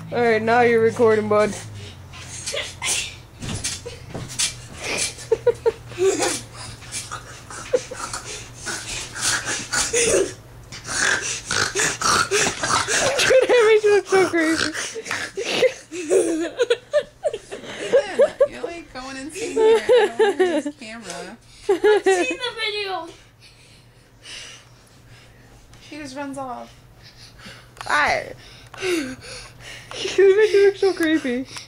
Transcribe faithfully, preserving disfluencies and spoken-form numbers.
Alright, now you're recording, bud. That makes you look so crazy. You're like going insane here. I don't want to hear this camera. I've seen the video. She just runs off. Alright. You make you look so creepy.